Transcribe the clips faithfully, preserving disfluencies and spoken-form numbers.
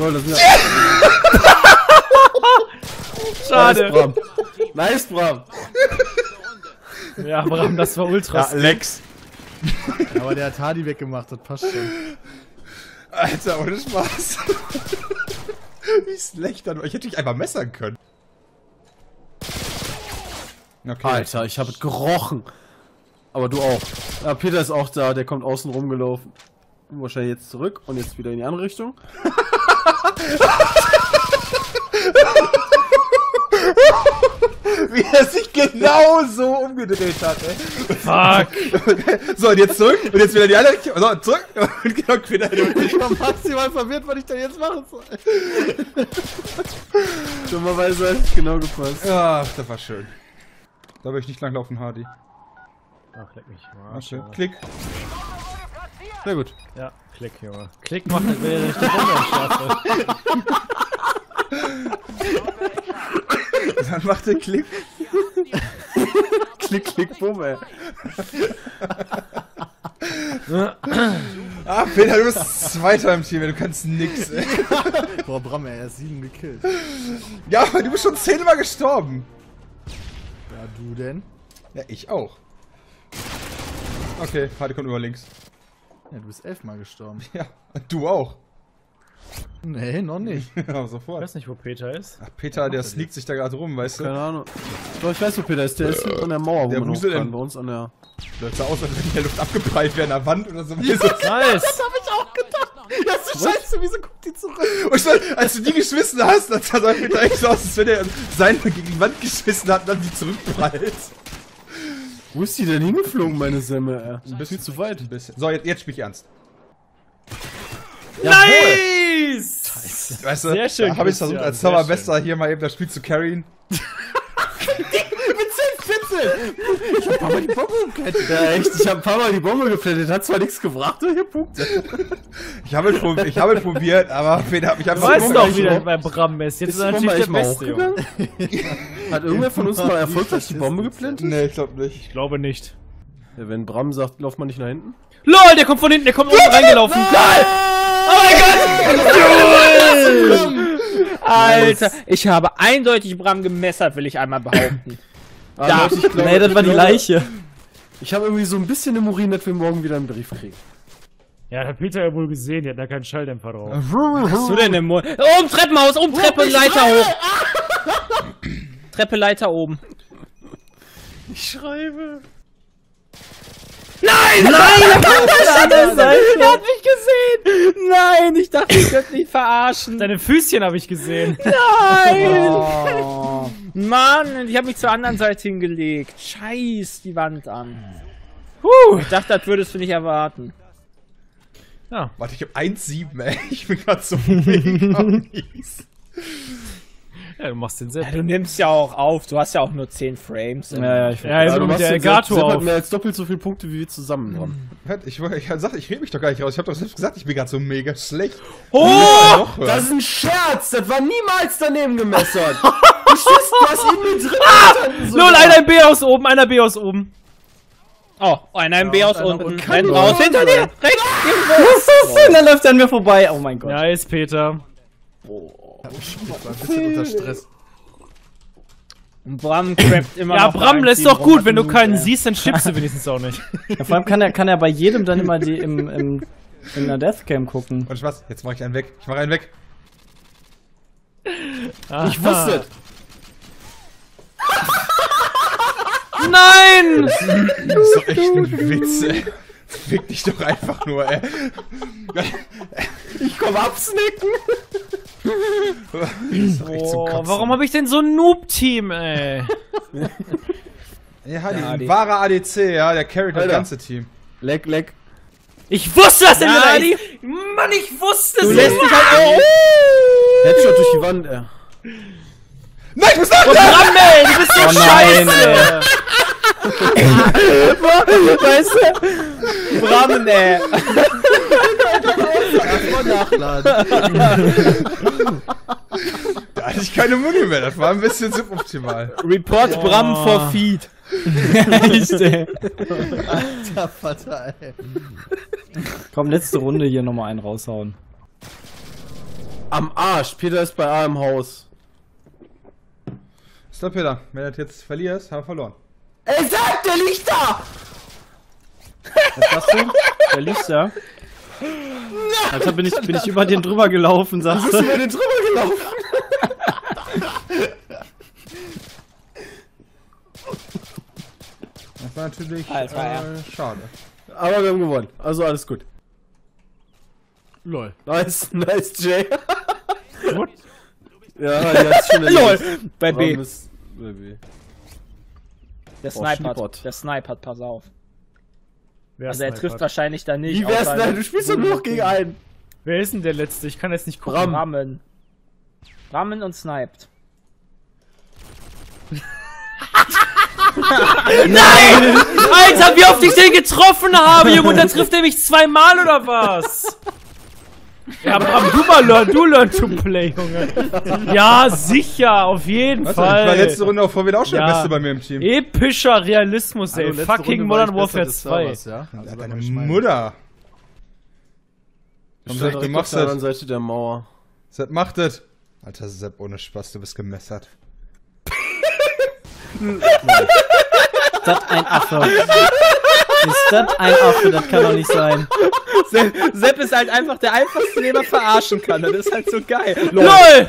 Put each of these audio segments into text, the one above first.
Toll, das ist ja... Schade. Nice, Bram. Nice, Bram. Ja, Bram, das war ultra. Ja, Lex. Ja, aber der hat Hardy weggemacht, das passt schon. Alter, ohne Spaß. Wie schlecht dann. Ich hätte dich einfach messern können. Okay. Alter, ich habe es gerochen. Aber du auch. Ja, Peter ist auch da, der kommt außen rumgelaufen. Wahrscheinlich jetzt zurück und jetzt wieder in die andere Richtung. Wie er sich genau so umgedreht hat, ey. Fuck. So, und jetzt zurück und jetzt wieder in die andere Richtung. So, zurück und genau wieder. Ich war maximal verwirrt, was ich da jetzt machen soll. Dummerweise hat es genau gepasst. Ja, das war schön. Da will ich nicht lang laufen, Hardy. Ach, leck mich mal. Okay. Klick. Sehr gut. Ja, Klick, Junge. Klick macht nicht, wenn ich die Bombe entschärfe. Dann macht der Klick. Klick, klick, bumm, ey. Ah, Peter, du bist Zweiter im Team, du kannst nix, ey. Boah, Bram, ey, er ist sieben gekillt. Ja, aber du bist schon zehnmal gestorben. Ja, du denn? Ja, ich auch. Okay, Hardy kommt über links. Ja, du bist elfmal gestorben. Ja, und du auch. Nee, noch nicht. Ja, Ich sofort. weiß nicht, wo Peter ist. Ach, Peter, der sneakt sich da gerade rum, weißt du? Keine Ahnung. Doch, ich weiß, wo Peter ist. Der ist an der Mauer, wo Der man hoch wuselt kann. im- Bei uns an der... Läuft so aus, als wenn in der Luft abgeprallt wäre an der Wand oder so. Nice! hab ich auch gedacht. Ja, so scheiße, wieso guckt die zurück? Und schon, als du die geschmissen hast, dann sah Peter echt so aus, als wenn er seinen gegen die Wand geschmissen hat und dann die zurückprallt. Wo ist die denn hingeflogen, meine Semme, ey? Ein bisschen Viel zu weit. Ein bisschen. So, jetzt, jetzt spiel ich ernst. Nice! Weißt du, Sehr schön, da hab ich versucht, Christian, als sehr Zauberbester hier mal eben das Spiel zu carryen. Ich hab ein paar Mal die Bombe geplättet. Ja, echt. Ich hab ein paar Mal die Bombe geplättet. Hat zwar nichts gebracht, aber ich hab Punkte. Ich habe es ich hab es probiert, aber Peter hat mich Du einfach weißt Bombe doch, eigentlich wie der auch- bei Bram ist. Jetzt Ist ist die er Bombe natürlich der eigentlich mal Beste, Junge. hochgegangen? Hat irgendwer von uns mal erfolgreich die Bombe geplättet? Nee, ich glaube nicht. Ich glaube nicht. Ja, wenn Bram sagt, lauf mal nicht nach hinten. LOL, der kommt von hinten, der kommt oben reingelaufen. Nein! Oh mein Gott! Alter, ich habe eindeutig Bram gemessert, will ich einmal behaupten. Ah, Da. Leute, ich glaube, Nee, das war ich die glaube, Leiche. Ich habe irgendwie so ein bisschen im Urin, dass wir morgen wieder einen Brief kriegen. Ja, hat Peter ja wohl gesehen, der hat da keinen Schalldämpfer drauf. Was hast du denn im Mund? Oben Treppenhaus, oben Treppe, Leiter hoch. Treppe, Leiter oben. Ich schreibe. Nein! Nein! Er hat mich gesehen! Nein, ich dachte, ich könnte mich verarschen. Deine Füßchen habe ich gesehen. Nein! Oh. Mann, ich habe mich zur anderen Seite hingelegt. Scheiß die Wand an. Huh, ich dachte, das würdest du nicht erwarten. Ja. Warte, ich hab eins sieben, ey. Ich bin grad so mega mies. Ja, du machst den Sepp. Ja, du nimmst ja auch auf, du hast ja auch nur zehn Frames. Ja, ja, ich ja, Also also du mit machst der den Elgato Sepp hat auf. mehr als doppelt so viele Punkte wie wir zusammen haben. Was? Ich, ich sagte, ich rede mich doch gar nicht raus. Ich hab doch selbst gesagt, ich bin grad so mega schlecht. Oh! Noch hören. Das ist ein Scherz! Das war niemals daneben gemessert! Du schießt, du hast ihn mit drin gestanden sogar. LOL, einer im B-Haus oben, einer B-Haus oben. Oh, einer im B aus einer unten. unten. Renn Kann raus, doch hinter dir! sein. Rechts! Und dann läuft er an mir vorbei. Oh mein Gott. Nice, Peter. Ich war ein bisschen unter Stress. Und Bram crappt immer Ja, noch Bram ein lässt Team doch rum, gut. hat Wenn du genug, keinen ey. siehst, dann stirbst du wenigstens auch nicht. Ja, vor allem kann er, kann er bei jedem dann immer die im, im, in der Deathcam gucken. Und Spaß, jetzt mach ich einen weg. Ich mach einen weg. Ich wusste es! Nein! Das ist doch echt ein Witz, ey. Fick dich doch einfach nur, ey. Ich komm absnicken! Das ist doch echt zum Oh, Kotzen. warum habe ich denn so ein Noob-Team, ey? Ja, die, Ja, ein die- wahrer A D C, ja, der carryt das Alter. ganze Team. Leck, leck. Ich wusste, dass der Ja, wieder die- ist. Mann, ich wusste Du es. lässt dich halt auch. Headshot durch die Wand, ey. Nein, ich muss nach! Oh, Bram, ey, du bist so Oh nein, scheiße. Weißt du? Bram, ey. Erstmal nachladen. Da hatte ich keine Muni mehr, das war ein bisschen suboptimal. Report Bram for Feed. Echt, ey. Alter Vater, ey. Komm, letzte Runde hier nochmal einen raushauen. Am Arsch. Peter ist bei A im Haus. Stopp, Peter. Wenn du das jetzt verlierst, haben wir verloren. Ey, sag, der liegt da! Was sagst du? Der liegt da. Alter, bin ich, bin ich über den drüber gelaufen, sagst Bist du du? über den drüber gelaufen? Das war natürlich Alter, äh, ja. schade. Aber wir haben gewonnen. Also alles gut. Lol. Nice, nice, Jay. What? Ja, die hat's schon LOL! erledigt. Bei B. Warum ist- bei B. Der Oh, Sniper Schniepot. hat. Der Sniper hat, pass auf. Wer Also er snipert? trifft wahrscheinlich da nicht. Wie wär's außer- denn? Du spielst doch nur noch gegen einen. Wer ist denn der Letzte? Ich kann jetzt nicht gucken. Bram. Rammen. Rammen und sniped. Nein! Alter, wie oft ich den getroffen habe, Junge! Und dann trifft er mich zweimal oder was? Ja, Bram, du mal learn, du learn to play, Junge. Ja, sicher, auf jeden Was Fall. Ich war letzte Runde auf V W auch schon Ja. der Beste bei mir im Team. Epischer Realismus, ey. Hallo, letzte Fucking Runde war ich Modern besser Warfare des zwei. Servers, ja? Also Deine aber ich meine- Mutter. Komm, Sepp, du du machst auf der das. anderen Seite der Mauer. Sepp macht das. Alter Sepp, ohne Spaß, du bist gemessert. Ist das ein Affe? Ist das ein Affe? Das kann doch nicht sein. Sepp, Sepp ist halt einfach der einfachste, den man verarschen kann. Das ist halt so geil. LOL!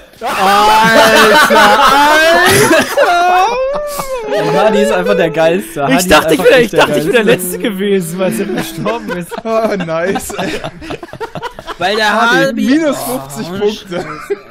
Und Hardy ist einfach der Geilste. Hardy Ich ist dachte, ich einfach wäre echt ich dachte, ich wär der Geilste. Letzte gewesen, weil Sepp gestorben ist. Oh, nice. Weil der Hardy... Minus fünfzig Oh, Punkte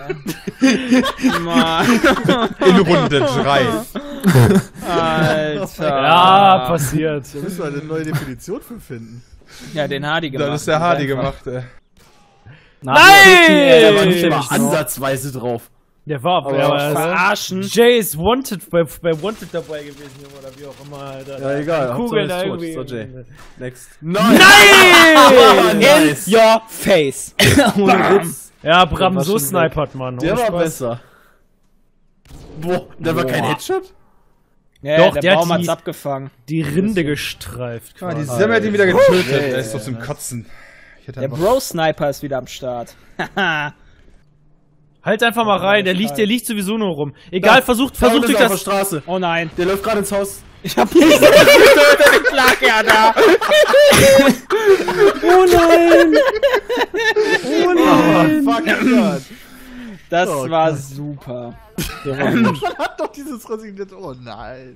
Mann. in Runde drei. Alter. Ja, passiert. Da müssen wir eine neue Definition für finden. Ja, den Hardy gemacht. Das ist der Hardy Einfach. gemacht, ey. Na, Nein! Der war Ey, nicht mal ich noch. ansatzweise drauf. Der war, Aber der auch war verarschen. Jay ist Wanted bei, bei Wanted dabei gewesen, Junge, oder wie auch immer, Alter. Ja, egal. Kugel Hauptsache da ist tot. irgendwie. So, Jay. Next. Nein! Nein! Nice. In your face. Ohne Witz. Ja, Bram, war so schon snipert man. Der ohne war Spaß. besser. Boah, der war kein Boah. Headshot? Ja, Doch, der, der Baum hat hat's die- abgefangen. Die Rinde gestreift. Ah, die quasi. Semmel hat ihn wieder getötet. Hey, Der ist doch ey, zum nice. Kotzen. Ich hätte Der einfach- Bro-Sniper ist wieder am Start. Haha. Halt einfach mal rein, der liegt, der liegt sowieso nur rum. Egal, versucht, Da versucht unten durch ist er auf der das. Straße. Oh nein. Der läuft gerade ins Haus. Ich hab nicht getötet, ich lag ja da. Oh nein! Oh, fuck God. Das Oh war Gott. super. Man hat doch dieses resignierte. Oh nein.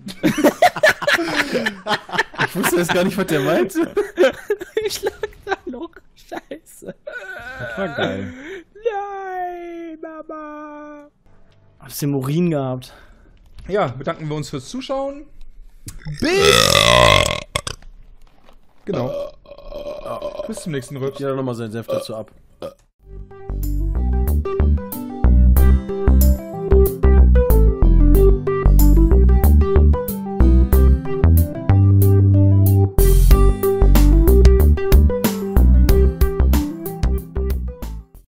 Ich wusste jetzt gar nicht, was der meinte. Ich lag da noch. Scheiße. Das war geil. Nein, Mama. Hab's den Urin gehabt. Ja, bedanken wir uns fürs Zuschauen. Genau. Bis zum nächsten Rücks. Ja, nochmal seinen Senf dazu ab.